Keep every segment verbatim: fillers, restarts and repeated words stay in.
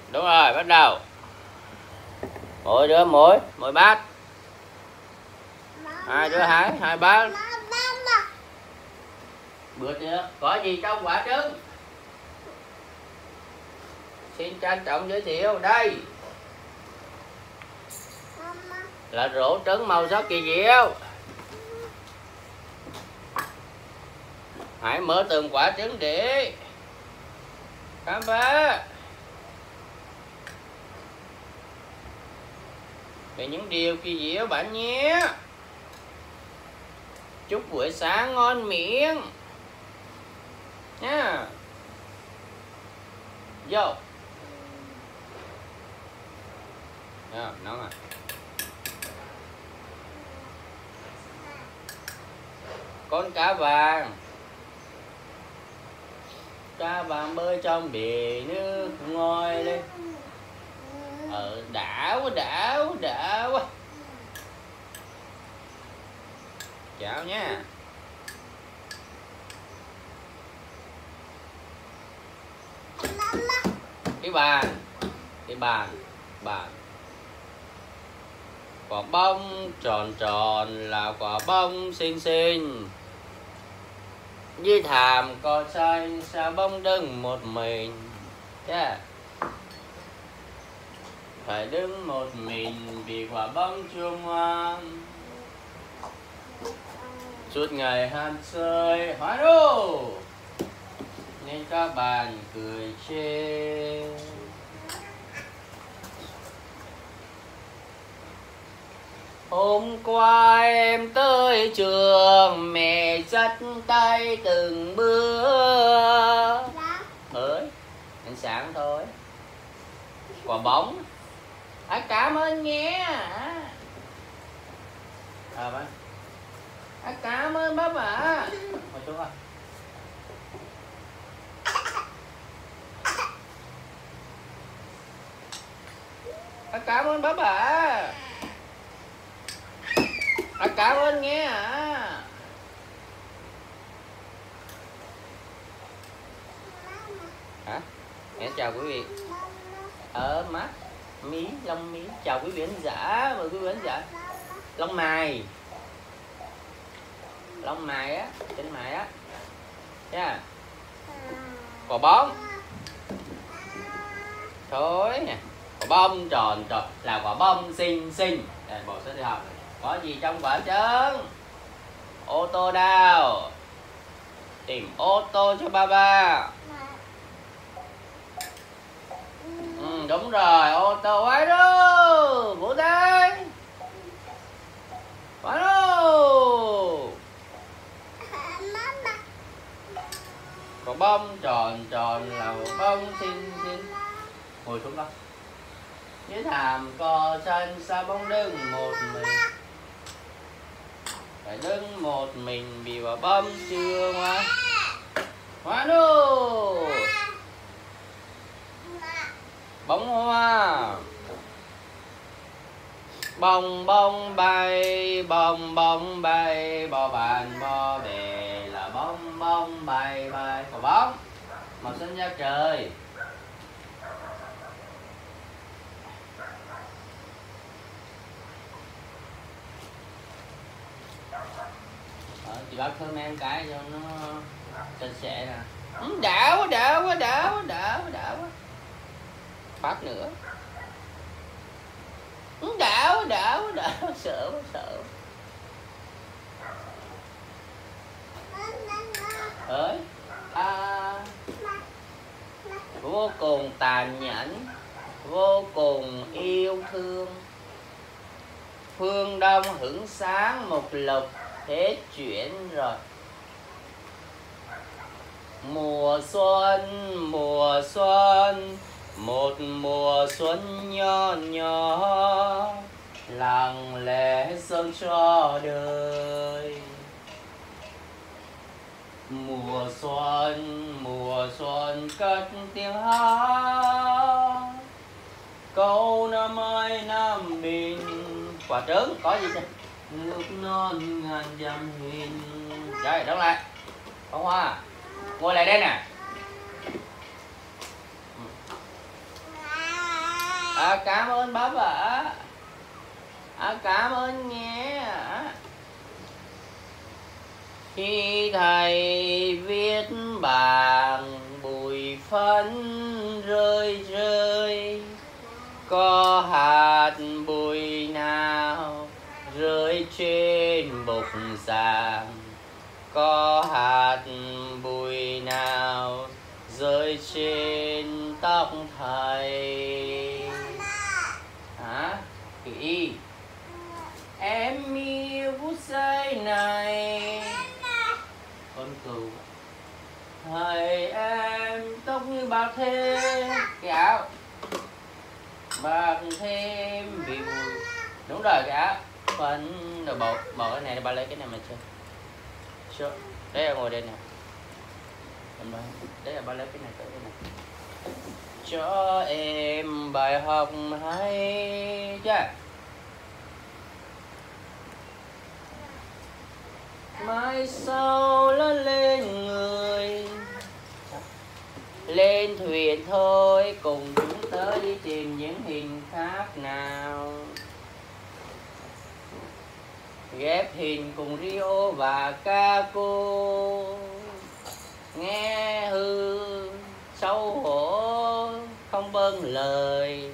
Đúng rồi, bắt đầu. Mỗi đứa mỗi mỗi bát. Hai đứa hái hai bát. Bữa chưa? Có gì trong quả trứng? Xin trân trọng giới thiệu đây là rổ trứng màu sắc kỳ diệu. Hãy mở từng quả trứng để khám phá về những điều kỳ diệu bạn nhé. Chúc buổi sáng ngon miệng nha. Vô. À, nóng à. Con cá vàng. Cá vàng bơi trong bể nước ngồi lên. Ờ, đã quá, đã quá, đã quá. Chào nha. Cái bàn. Cái bàn. Bàn. Quả bông tròn tròn là quả bông xinh xinh. Dưới thảm cỏ xanh sao bông đứng một mình. Yeah. Phải đứng một mình vì quả bông chưa ngoan. Suốt ngày ham chơi hóa đô nên các bạn cười chê. Hôm qua em tới trường mẹ dắt tay từng bữa. Mới ăn sáng thôi. Quả bóng. À, cảm ơn nhé. À, bác. À, cảm ơn bác ạ. Ngồi xuống rồi. À, cảm ơn bác ạ. À, cảm ơn nghe à. Hả? Em chào quý vị. Ở mắt mí lông mí. Chào quý vị khán giả, mời quý vị khán giả. Lông mày. Lông mày á, trên mày á. Nha. Yeah. Quả bóng. Thôi nè. Quả bông tròn tròn là quả bông xinh xinh. Đây, bộ sách đi học. Có gì trong quả trứng? Ô tô đâu? Tìm ô tô cho ba ba. Ừ, đúng rồi, ô tô ấy đó. Vỗ tay. Quá đâu. Quả bông tròn tròn là quả bông xinh xinh. Ngồi xuống đó. Dưới thảm cỏ xanh sao bông đứng một mình. Phải đứng một mình vì quả bông chưa ngoan. Hoa đô. Bông hoa. Bông bông bay, bông bông bay, bò bàn bò bè là bông bông bay bay. Quả bóng màu xanh da trời. Ờ, chị bác thơm em cái cho nó sạch sẽ nè. Ừ, đã quá, đã quá, đã quá, đã quá, đã quá. Phát nữa. Ừ, đã quá, đã quá, đã quá, sợ quá, sợ quá. Ơi, à, vô cùng tàn nhẫn, vô cùng yêu thương. Phương Đông hưởng sáng một lục hết chuyện rồi. Mùa xuân, mùa xuân, một mùa xuân nho nhỏ, lặng lẽ dâng cho đời. Mùa xuân, mùa xuân cất tiếng hát, câu năm ơi năm bình. Quả trứng có gì chứ? Nước non ngàn dặm hình. Rồi, đóng lại. Bông hoa. Ngồi lại đây nè. À, cảm ơn bá vợ. À, cảm ơn nhé. Khi thầy viết bảng bụi phấn rơi rơi, có hạt bụi nào rơi trên bục giảng, có hạt bụi nào rơi trên tóc thầy. Hả? Kỹ. Em yêu phút giây này. Con cừu. Thầy em tóc như bạc thêm. Cái áo bạc thêm vì bụi. Đúng rồi, cái áo phấn. Rồi bỏ, bỏ cái này, ba lấy cái này mà chơi. Sure. Đấy là ngồi đây nè. Đấy là ba lấy cái này tới đây nè. Cho em bài học hay chứ. Mai sau lớn lên người, lên thuyền thôi, cùng chúng tới đi tìm những hình khác nào. Ghép hình cùng Rio và Caco, nghe hư xấu hổ không vâng lời.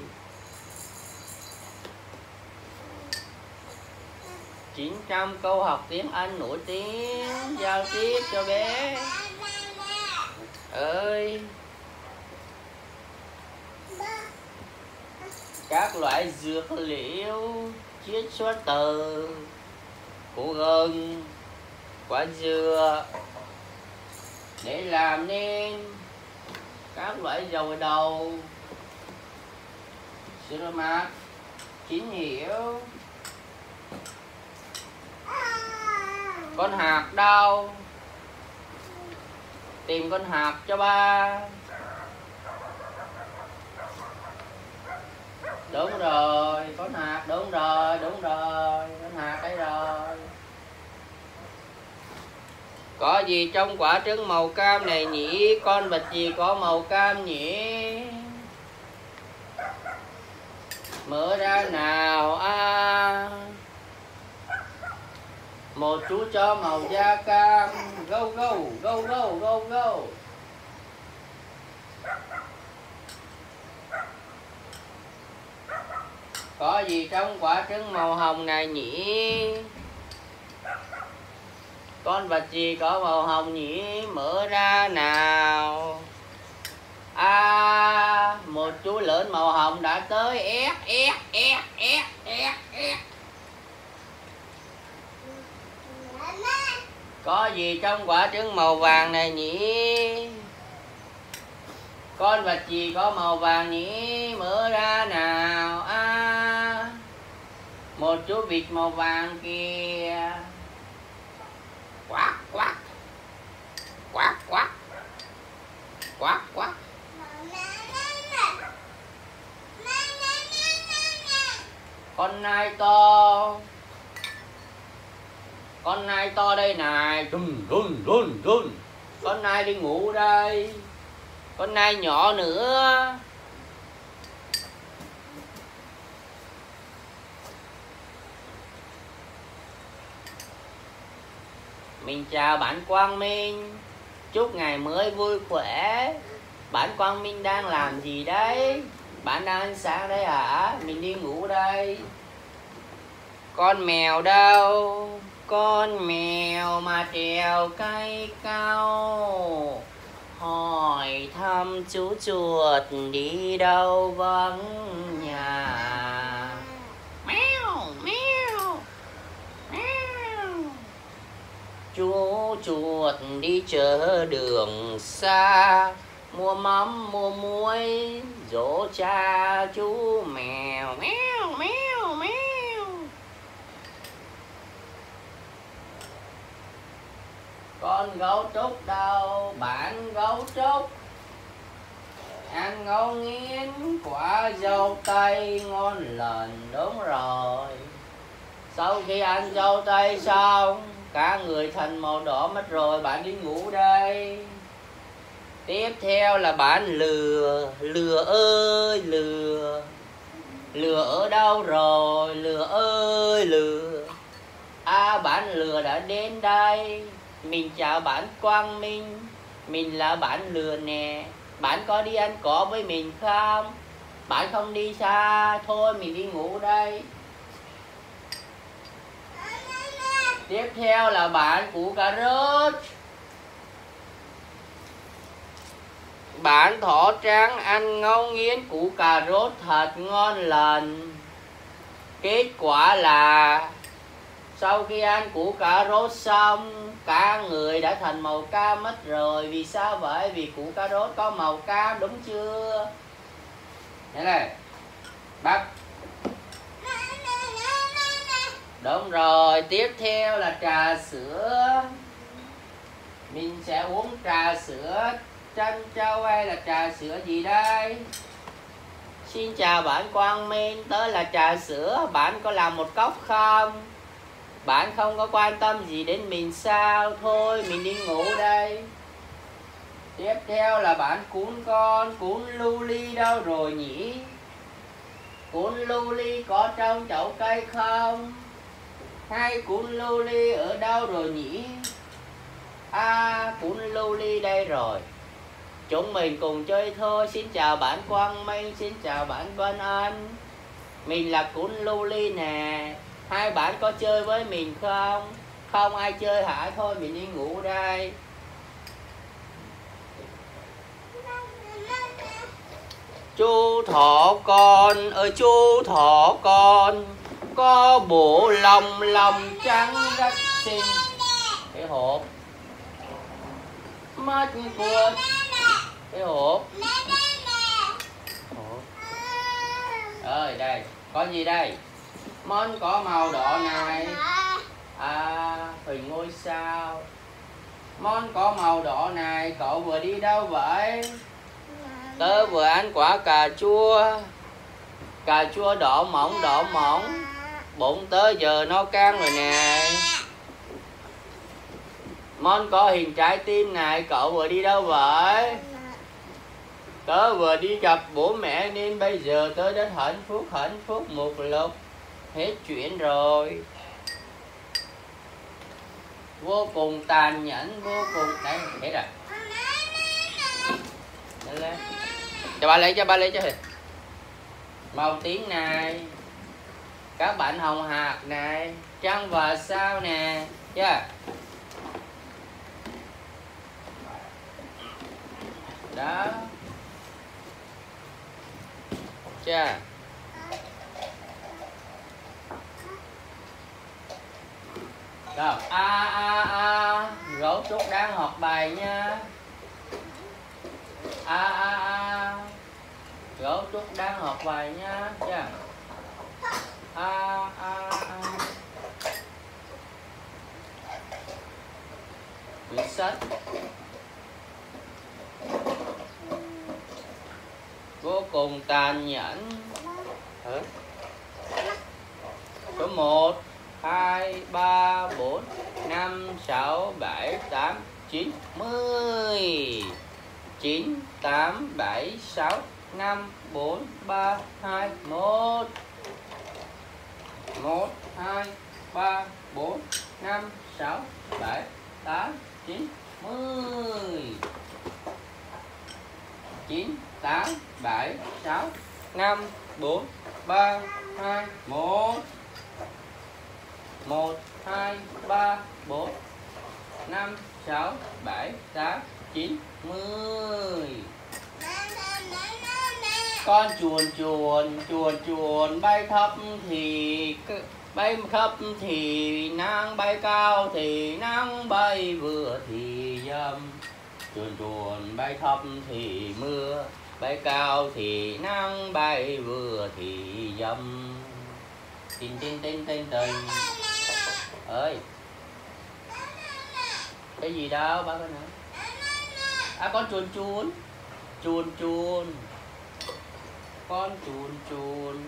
chín trăm câu học tiếng Anh nổi tiếng giao tiếp cho bé ơi. Các loại dược liệu chiết xuất từ củ gừng, quả dừa để làm nên các loại dầu đầu, sữa mặt chín hiệu. Con hạt đâu? Tìm con hạt cho ba. Đúng rồi, con hạt, đúng rồi, đúng rồi, con hạt đây rồi. Có gì trong quả trứng màu cam này nhỉ? Con vật gì có màu cam nhỉ? Mở ra nào. À, một chú chó màu da cam. Go go go go go go. Có gì trong quả trứng màu hồng này nhỉ? Con vật gì có màu hồng nhỉ? Mở ra nào. À, một chú lợn màu hồng đã tới. Ép ép ép ép ép ép. Có gì trong quả trứng màu vàng này nhỉ? Con vật gì có màu vàng nhỉ? Mở ra nào. À, một chú vịt màu vàng kìa. Quát quát quát quát quát quát. Con nai to. Con nai to đây này. Run run run run. Con nai đi ngủ đây. Con nai nhỏ nữa. Mình chào bạn Quang Minh. Chúc ngày mới vui khỏe. Bạn Quang Minh đang làm gì đấy? Bạn đang ăn sáng đấy hả? Mình đi ngủ đây. Con mèo đâu? Con mèo mà trèo cây cao, hỏi thăm chú chuột đi đâu vắng nhà. Mèo mèo mèo. Chú chuột đi chợ đường xa, mua mắm mua muối dỗ cha chú mèo. Mèo mèo mèo. Con gấu trúc đâu? Bạn gấu trúc ăn ngấu nghiến quả dâu tây ngon lành. Đúng rồi, sau khi ăn dâu tây xong cả người thành màu đỏ mất rồi. Bạn đi ngủ đây. Tiếp theo là bạn lừa. Lừa ơi lừa. Lừa ở đâu rồi, lừa ơi lừa. À, bạn lừa đã đến đây. Mình chào bạn Quang Minh. Mình là bạn lừa nè. Bạn có đi ăn cỏ với mình không? Bạn không đi xa. Thôi mình đi ngủ đây. Tiếp theo là bạn củ cà rốt. Bạn thỏ trắng ăn ngấu nghiến củ cà rốt thật ngon lành. Kết quả là sau khi ăn củ cà rốt xong, cả người đã thành màu cam mất rồi. Vì sao vậy? Vì củ cà rốt có màu cam, đúng chưa? Thế này, bác. Đúng rồi, tiếp theo là trà sữa. Mình sẽ uống trà sữa trân châu hay là trà sữa gì đây? Xin chào bạn Quang Minh, tớ là trà sữa, bạn có làm một cốc không? Bạn không có quan tâm gì đến mình sao? Thôi mình đi ngủ đây. Tiếp theo là bạn cún con, cún Luli đâu rồi nhỉ? Cún Luli có trong chậu cây không? Hay cún Luli ở đâu rồi nhỉ? À, cún Luli đây rồi. Chúng mình cùng chơi thôi. Xin chào bạn Quang Minh, xin chào bạn Vân Anh. Mình là cún Luli nè. Hai bạn có chơi với mình không? Không ai chơi hả? Thôi mình đi ngủ đây. Chú thỏ con ơi chú thỏ con, có bộ lông lông trắng rất xinh. Cái hộp mất của cái hộp. Hộp ơi đây có gì đây? Món có màu đỏ này. À, hình ngôi sao. Món có màu đỏ này, cậu vừa đi đâu vậy? Tớ vừa ăn quả cà chua. Cà chua đỏ mỏng đỏ mỏng. Bụng tớ giờ no căng rồi nè. Món có hình trái tim này, cậu vừa đi đâu vậy? Tớ vừa đi gặp bố mẹ nên bây giờ tớ đến hạnh phúc hạnh phúc một lúc. Hết chuyện rồi. Vô cùng tàn nhẫn, vô cùng... Đấy, hết rồi. Đấy lên. Cho ba lấy, cho ba lấy cho. Màu tím này. Các bạn hồng hạc này. Trăng và sao nè. Yeah. Đó. Chưa? Rồi, a a a, gấu trúc đang học bài nha. A a a, gấu trúc đang học bài nha. Chưa? A a a. Quyển sách. Vô cùng tàn nhẫn. Hả? Số một, hai, ba, bốn, năm, sáu, bảy, tám, chín, mười. chín, tám, bảy, sáu, năm, bốn, ba, hai, một. một, hai, ba, bốn, năm, sáu, bảy, tám, chín, mười. chín, tám, bảy, sáu, năm, bốn, ba, hai, một. một, hai, ba, bốn, năm, sáu, bảy, tám, chín, mười. Con chuồn chuồn, chuồn chuồn bay thấp thì bay thấp thì nắng, bay cao thì nắng, bay vừa thì dầm. Chuồn chuồn bay thấp thì mưa, bay cao thì nắng, bay vừa thì dầm. Tin tin tin tin tin. Ơi. Cái gì đâu bác ơi nói. À con chuồn chuồn. Chuồn chuồn. Con chuồn chuồn.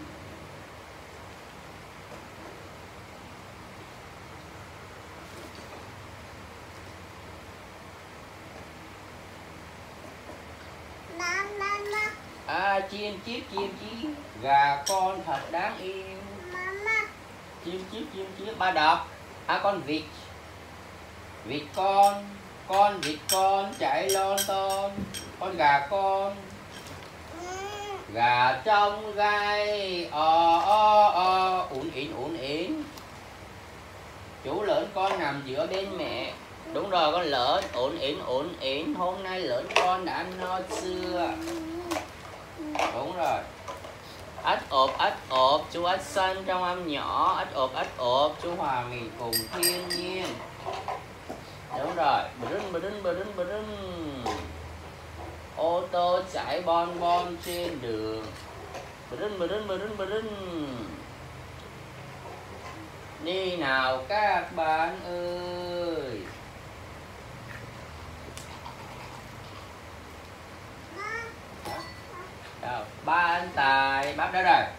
À chim chiếc chim chiếc, gà con thật đáng yêu. Chim chiếc chim chiếc, ba đọc. À con vịt, vịt con, con vịt con chạy lon ton, con gà con, gà trong gai o o o uốn ỉn uốn ỉn. Chú lớn con nằm giữa bên mẹ. Đúng rồi, con lớn uốn ỉn uốn ỉn, hôm nay lớn con đã no chưa? Đúng rồi. Ếch ộp ếch ộp, chú ếch xanh trong âm nhỏ. Ếch ộp ếch ộp, chú hòa mình cùng thiên nhiên. Đúng rồi. Brun brun brun brun. Ô tô chạy bon bon trên đường. Brun brun brun brun. Đi nào các bạn ơi. Đâu? Ba anh Tài. Bắp đó rồi.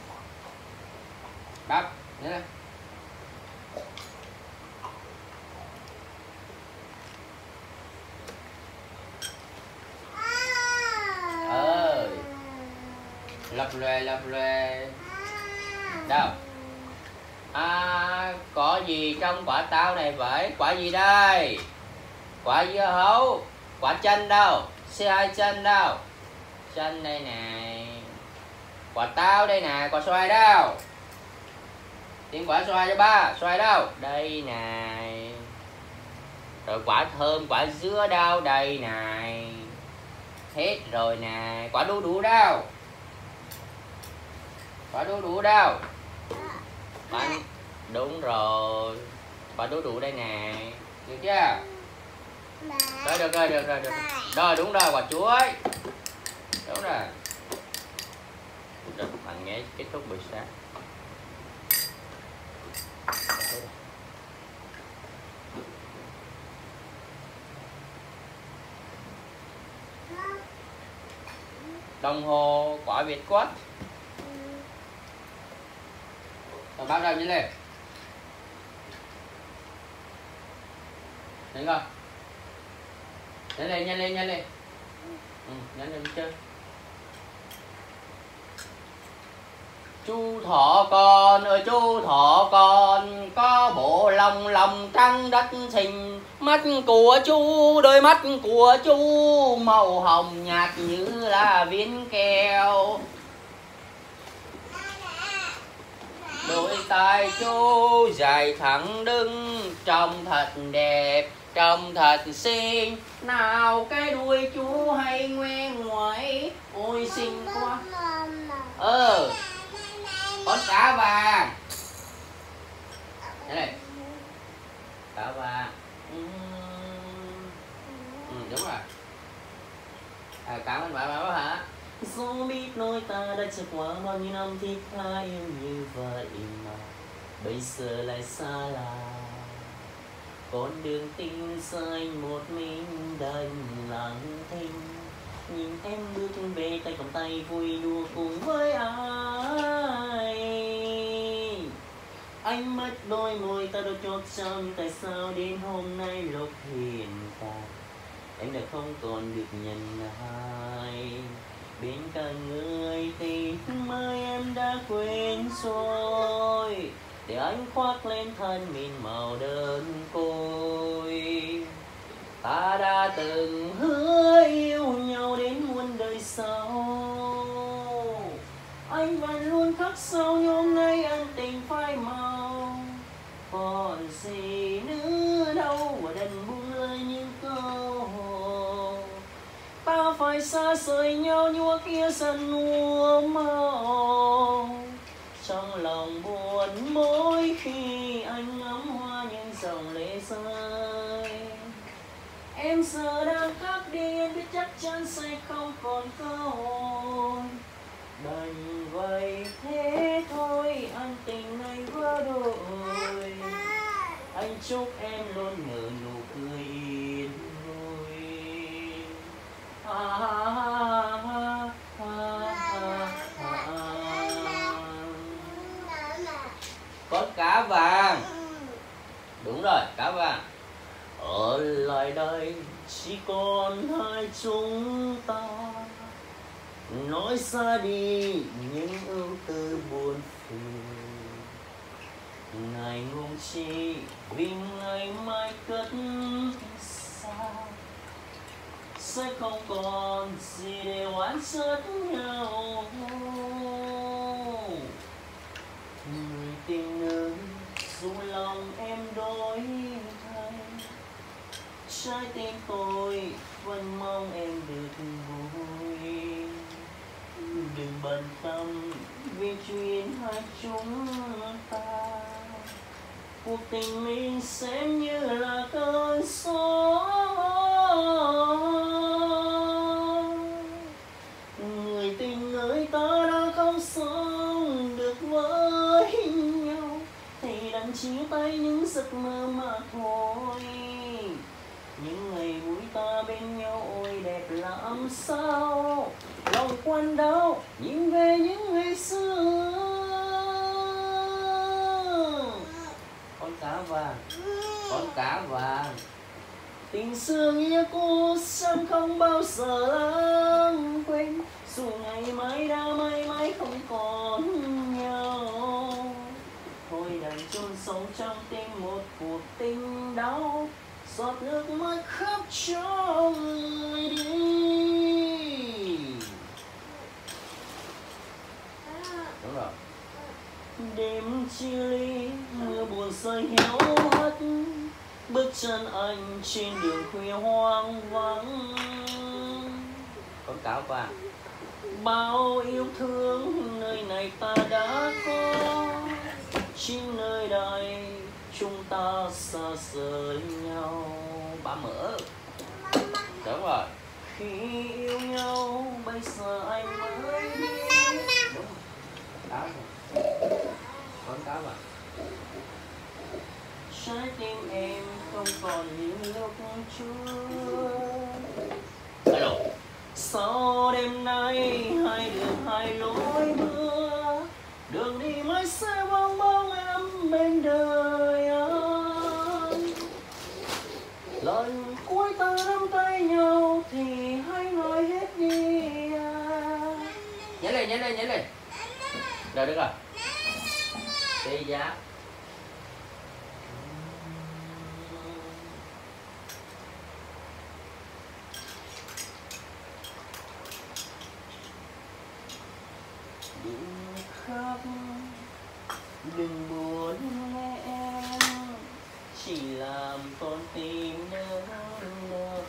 Bắp. Nhớ đây. Ơi. Lập lòe lập lòe. Đâu? À, có gì trong quả táo này vậy? Quả gì đây? Quả dưa hấu. Quả chanh đâu? Xe hai chanh đâu? Chanh đây này. Quả táo đây nè. Quả xoài đâu? Tìm quả xoài cho ba. Xoài đâu? Đây này. Rồi quả thơm, quả dứa đâu? Đây này. Hết rồi nè. Quả đu đủ đâu? Quả đu đủ đâu? Bánh. Đúng rồi. Quả đu đủ đây nè. Được chưa? Rồi được rồi, được rồi, được rồi. Rồi đúng rồi, quả chuối. Đúng rồi. Rồi, bạn nghe kết thúc buổi sáng. Đồng hồ quả Việt quất. Rồi bắt đầu nhanh lên. Nhanh không? Nhanh lên, nhanh lên, nhanh lên. Ừ, nhanh lên đi chơi. Chú thỏ con ơi chú thỏ con, có bộ lông lông trắng đất xinh. Mắt của chú, đôi mắt của chú màu hồng nhạt như là viên keo. Đôi tai chú dài thẳng đứng, trông thật đẹp, trông thật xinh. Nào cái đuôi chú hay ngoe ngoẩy, ôi xinh quá. Ờ, con cá vàng. Đây này. Cá vàng. Ừ, ừ đúng rồi. À, cảm ơn bà bà hả? Dẫu biết nói ta đã trải qua bao nhiêu năm thì ta yêu như vậy mà bây giờ lại xa lạ. Con đường tình dài một mình đành lặng thinh, nhìn em bước về tay cầm tay vui đùa cùng với ai. Anh mất đôi môi ta đôi chót trong, tại sao đến hôm nay lúc hiện tại em đã không còn được nhận ai. Bên cạnh người tình mới em đã quên rồi, để anh khoác lên thân mình màu đơn côi. Ta đã từng hứa yêu nhau đến muôn đời sau, anh vẫn luôn khắc sâu nhưng hôm nay anh tình phai màu. Còn gì nữa đâu mà đành buông lời những câu. Ta phải xa rời nhau nhua kia dần mùa màu. Trong lòng buồn mỗi khi anh ngắm hoa những dòng lệ rơi. Em giờ đang khác đi, em biết chắc chắn sẽ không còn cơ hội. Đành vậy thế thôi, anh tình này vỡ đôi. Anh chúc em luôn nở nụ cười yên vui. Ha ha ha ha ha ha. Con cá vàng. Đúng rồi, cá vàng. Ở lại đây chỉ còn hai chúng ta, nói xa đi những ưu tư buồn phiền. Ngài ngôn chi vì ngày mai cất xa, sẽ không còn gì để oán trách nhau. Người tình ơi, dù lòng em đổi thay, trái tim tôi vẫn mong em được vui. Đừng bận tâm vì chuyện hai chúng ta, cuộc tình mình xem như là cơn gió. Người tình ơi, ta đã không sống được với nhau, thì đành chia tay những giấc mơ mà thôi. Những ngày vui ta bên nhau ôi đẹp làm sao, lòng quan đau nhìn về những ngày xưa. Con cá vàng, con cá vàng, tình xưa nghĩa cũ chẳng không bao giờ lãng quên, dù ngày mai đã mãi mãi không còn nhau. Thôi đành chôn sống trong tim một cuộc tình đau, giọt nước mắt khóc cho người đi. Đúng rồi. Đêm chia ly, mưa buồn rơi héo hắt, bước chân anh trên đường khuya hoang vắng. Con cáo vàng, bao yêu thương nơi này ta đã có, chỉ nơi đây chúng ta xa rời nhau. Bà mở. Đúng rồi. Khi yêu nhau bây giờ anh mới biết. Đúng rồi. Cáo rồi. Con cáo mà. Trái tim em không còn những lúc trước. Alo. Sau đêm nay hai đường hai lối bước, đường đi mãi sẽ vắng bóng em bên đời anh. Lần cuối ta nắm tay nhau thì hãy nói hết đi à. Nhảy lên, nhảy lên, nhảy lên. Rồi được rồi. Đi giá. Đừng khóc, đừng buồn nghe em, chỉ làm con tim nỡ nỡ.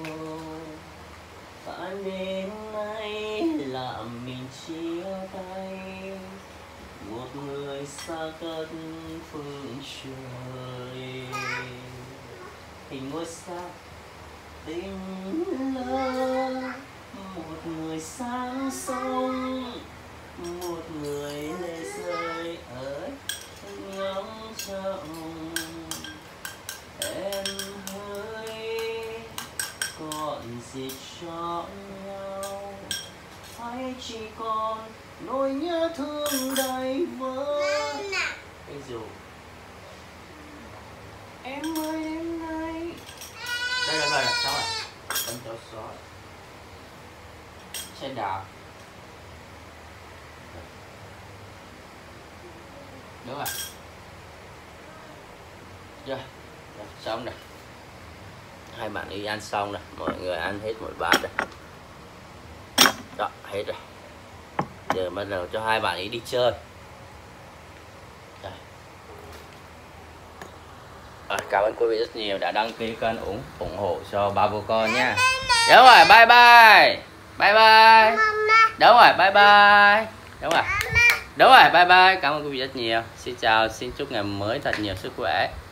Và đêm nay làm mình chia tay, một người xa cách phương trời. Hình ngôi sao tình lỡ, một người sáng sông, một người lệ rơi ở ngóng trông. Em hỡi, còn gì cho nhau, hay chỉ còn nỗi nhớ thương đầy vơi. Cái dù em ơi đêm nay. Đây là rồi, xong rồi. Con cháu sói xe đạp. Đúng rồi. Rồi, rồi xong rồi. Hai bạn đi ăn xong rồi, mọi người ăn hết một bát rồi. Đó, hết rồi. Giờ bắt đầu cho hai bạn ấy đi chơi. Rồi. À, cảm ơn quý vị rất nhiều đã đăng ký kênh ủng ủng hộ cho ba bố con nha. Đúng rồi, bye bye. Bye bye. Đúng rồi, bye bye. Đúng rồi. Đúng rồi, bye bye. Cảm ơn quý vị rất nhiều. Xin chào, xin chúc ngày mới thật nhiều sức khỏe.